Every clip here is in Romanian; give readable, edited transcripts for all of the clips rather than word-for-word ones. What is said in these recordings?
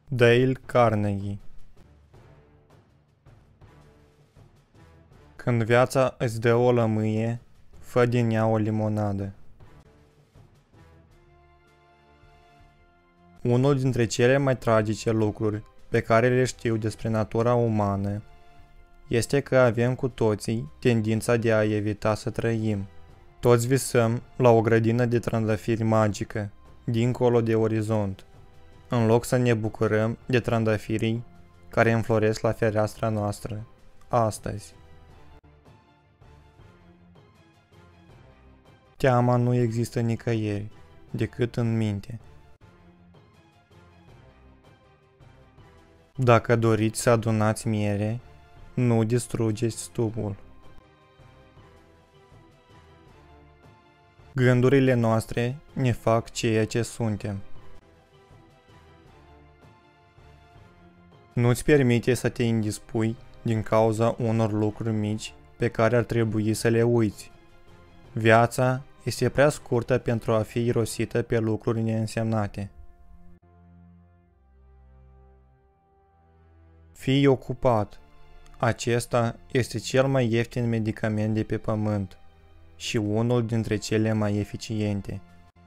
Dale Carnegie. Când viața îți dă o lămâie, fă din ea o limonadă. Unul dintre cele mai tragice lucruri pe care le știu despre natura umană este că avem cu toții tendința de a evita să trăim. Toți visăm la o grădină de trandafiri magică, dincolo de orizont, în loc să ne bucurăm de trandafirii care înfloresc la fereastra noastră, astăzi. Teama nu există nicăieri, decât în minte. Dacă doriți să adunați miere, nu distrugeți stupul. Gândurile noastre ne fac ceea ce suntem. Nu-ți permite să te indispui din cauza unor lucruri mici pe care ar trebui să le uiți. Viața este prea scurtă pentru a fi irosită pe lucruri neînsemnate. Fii ocupat. Acesta este cel mai ieftin medicament de pe pământ și unul dintre cele mai eficiente.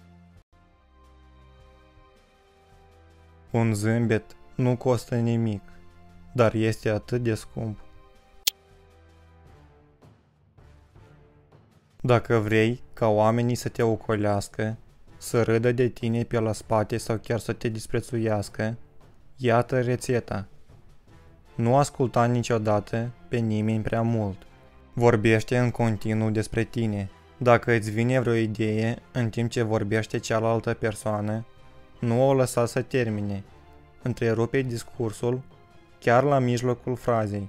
Un zâmbet nu costă nimic, dar este atât de scump. Dacă vrei ca oamenii să te ocolească, să râdă de tine pe la spate sau chiar să te disprețuiască, iată rețeta. Nu asculta niciodată pe nimeni prea mult. Vorbește în continuu despre tine. Dacă îți vine vreo idee în timp ce vorbește cealaltă persoană, nu o lăsa să termine. Întrerupe discursul chiar la mijlocul frazei.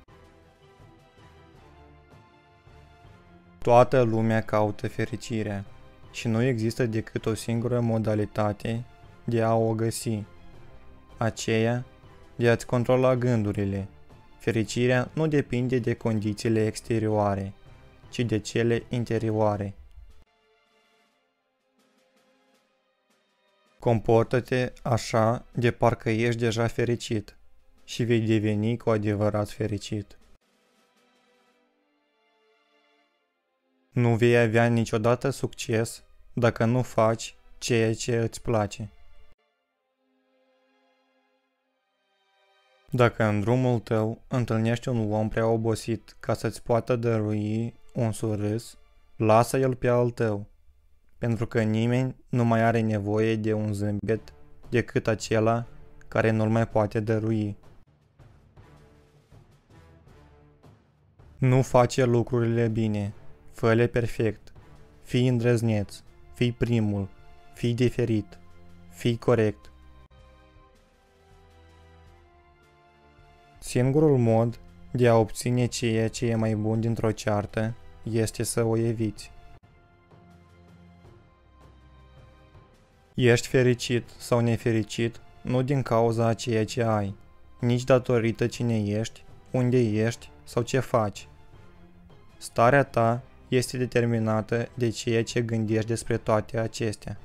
Toată lumea caută fericirea și nu există decât o singură modalitate de a o găsi, aceea de a-ți controla gândurile. Fericirea nu depinde de condițiile exterioare, ci de cele interioare. Comportă-te așa de parcă ești deja fericit și vei deveni cu adevărat fericit. Nu vei avea niciodată succes dacă nu faci ceea ce îți place. Dacă în drumul tău întâlnești un om prea obosit ca să-ți poată dărui un surâs, lasă-l pe al tău, pentru că nimeni nu mai are nevoie de un zâmbet decât acela care nu-l mai poate dărui. Nu face lucrurile bine, fă-le perfect, fii îndrăzneț, fii primul, fii diferit, fii corect. Singurul mod de a obține ceea ce e mai bun dintr-o ceartă este să o eviți. Ești fericit sau nefericit nu din cauza a ceea ce ai, nici datorită cine ești, unde ești sau ce faci. Starea ta este determinată de ceea ce gândești despre toate acestea.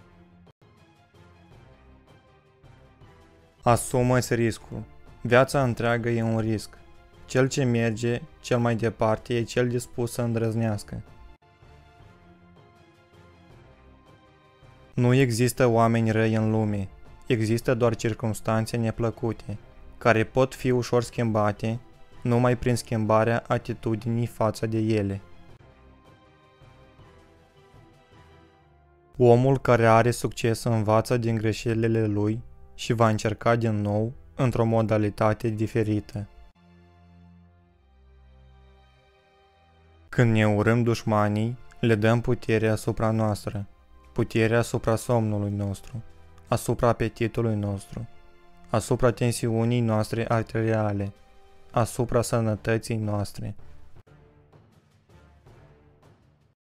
Asumă-ți riscul. Viața întreagă e un risc. Cel ce merge cel mai departe e cel dispus să îndrăznească. Nu există oameni răi în lume. Există doar circumstanțe neplăcute, care pot fi ușor schimbate numai prin schimbarea atitudinii față de ele. Omul care are succes învață din greșelile lui și va încerca din nou într-o modalitate diferită. Când ne urâm dușmanii, le dăm putere asupra noastră, putere asupra somnului nostru, asupra apetitului nostru, asupra tensiunii noastre arteriale, asupra sănătății noastre.